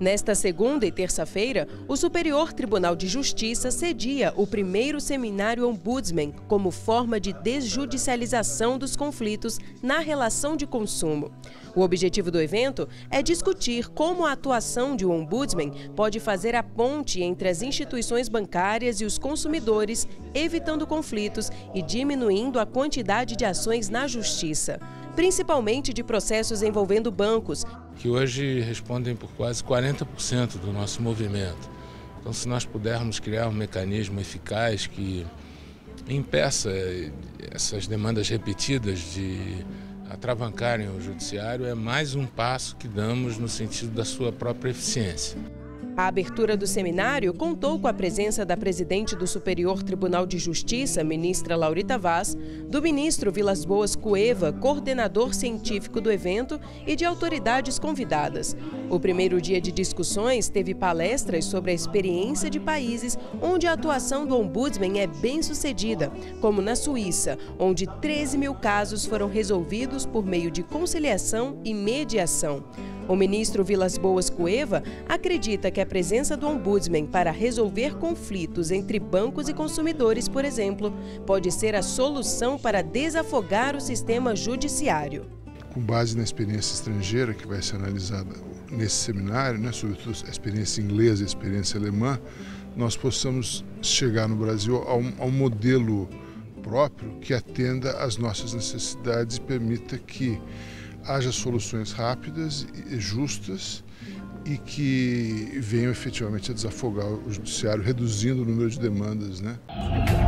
Nesta segunda e terça-feira, o Superior Tribunal de Justiça cedia o primeiro seminário Ombudsman como forma de desjudicialização dos conflitos na relação de consumo. O objetivo do evento é discutir como a atuação de um ombudsman pode fazer a ponte entre as instituições bancárias e os consumidores, evitando conflitos e diminuindo a quantidade de ações na justiça, principalmente de processos envolvendo bancos, que hoje respondem por quase 40% do nosso movimento. Então, se nós pudermos criar um mecanismo eficaz que impeça essas demandas repetidas de atravancarem o judiciário, é mais um passo que damos no sentido da sua própria eficiência. A abertura do seminário contou com a presença da presidente do Superior Tribunal de Justiça, ministra Laurita Vaz, do ministro Vilas Boas Cueva, coordenador científico do evento, e de autoridades convidadas. O primeiro dia de discussões teve palestras sobre a experiência de países onde a atuação do ombudsman é bem sucedida, como na Suíça, onde 13 mil casos foram resolvidos por meio de conciliação e mediação. O ministro Vilas Boas Cueva acredita que a presença do ombudsman para resolver conflitos entre bancos e consumidores, por exemplo, pode ser a solução para desafogar o sistema judiciário. Com base na experiência estrangeira que vai ser analisada nesse seminário, sobretudo a experiência inglesa e a experiência alemã, nós possamos chegar no Brasil a um modelo próprio que atenda às nossas necessidades e permita que haja soluções rápidas e justas e que venham efetivamente a desafogar o judiciário, reduzindo o número de demandas,